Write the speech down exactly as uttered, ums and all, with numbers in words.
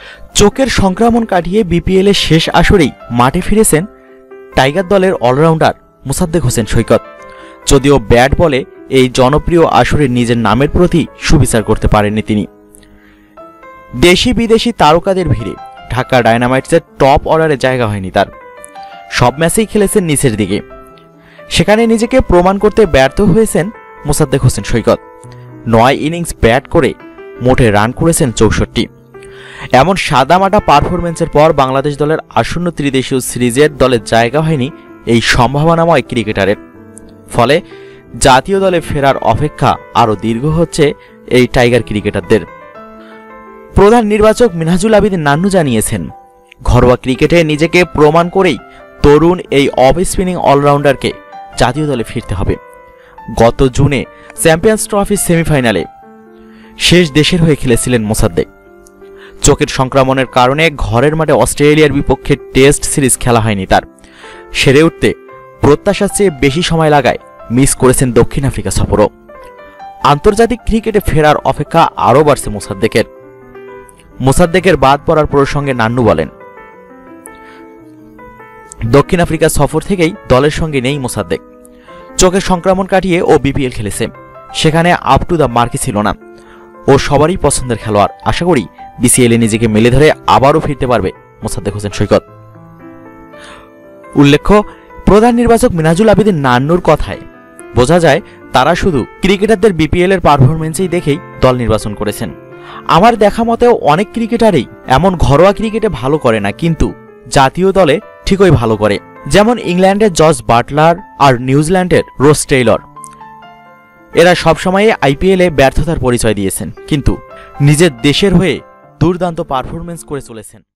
চোখের সংক্রমণ কাটিয়ে বিপিএল এর শেষ আসরেই মাঠে ফিরেছেন টাইগার দলের অলরাউন্ডার মোসাদ্দেক হোসেন সৈকত। যদিও ব্যাট বলে এই জনপ্রিয় আসরে নিজের নামের প্রতি সুবিচার করতে পারেননি তিনি। দেশি বিদেশি তারকাদের ভিড়ে ঢাকা ডায়নামাইটসের টপ অর্ডারে জায়গা হয়নি তার। সব ম্যাচেই খেলেছেন নিচের দিকে, সেখানে নিজেকে প্রমাণ করতে ব্যর্থ হয়েছেন মোসাদ্দেক হোসেন সৈকত। নয় ইনিংস ব্যাট করে মোটে রান করেছেন চৌষট্টি। এমন সাদামাটা পারফরমেন্সের পর বাংলাদেশ দলের আসন্ন ত্রিদেশীয় সিরিজের দলের জায়গা হয়নি এই সম্ভাবনাময় ক্রিকেটারের। ফলে জাতীয় দলে ফেরার অপেক্ষা আরও দীর্ঘ হচ্ছে এই টাইগার ক্রিকেটারদের। প্রধান নির্বাচক মিনহাজুল আবিদিন নান্নু জানিয়েছেন, ঘরোয়া ক্রিকেটে নিজেকে প্রমাণ করেই তরুণ এই অফ স্পিনিং অলরাউন্ডারকে জাতীয় দলে ফিরতে হবে। গত জুনে চ্যাম্পিয়ন্স ট্রফির সেমিফাইনালে শেষ দেশের হয়ে খেলেছিলেন মোসাদ্দেক। চোখের সংক্রমণের কারণে ঘরের মাঠে অস্ট্রেলিয়ার বিপক্ষে টেস্ট সিরিজ খেলা হয়নি তার। সেরে উঠতে প্রত্যাশার চেয়ে বেশি সময় লাগায় মিস করেছেন দক্ষিণ আফ্রিকা সফরও। আন্তর্জাতিক ক্রিকেটে ফেরার অপেক্ষা আরও বাড়ছে মোসাদ্দেকের। মোসাদ্দেকের বাদ পড়ার প্রসঙ্গে নান্নু বলেন, দক্ষিণ আফ্রিকা সফর থেকেই দলের সঙ্গে নেই মোসাদ্দেক। চোখের সংক্রমণ কাটিয়ে ও বিপিএল খেলেছে, সেখানে আপ টু দ্য মার্কে ছিল না। ও সবারই পছন্দের খেলোয়াড়। আশা করি বিসিএলে নিজেকে মেলে ধরে আবারও ফিরতে পারবে মোসাদ্দেক হোসেন সৈকত। উল্লেখ্য, প্রধান নির্বাচক মিনহাজুল আবিদিন নান্নুর কথায় বোঝা যায় তারা শুধু ক্রিকেটারদের বিপিএল এর পারফরমেন্সেই দেখেই দল নির্বাচন করেছেন। আমার দেখা মতেও অনেক ক্রিকেটারই এমন ঘরোয়া ক্রিকেটে ভালো করে না, কিন্তু জাতীয় দলে ঠিকই ভালো করে। যেমন ইংল্যান্ডের জস বাটলার আর নিউজিল্যান্ডের রোস টেইলর। এরা সবসময় আইপিএলে ব্যর্থতার পরিচয় দিয়েছেন, কিন্তু নিজের দেশের হয়ে দুর্দান্ত পারফরমেন্স করে চলেছেন।